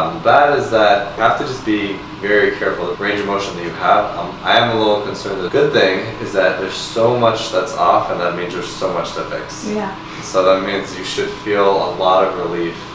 The bad is that you have to just be very careful of the range of motion that you have. I am a little concerned. The good thing is that there's so much that's off, and that means there's so much to fix. Yeah. So that means you should feel a lot of relief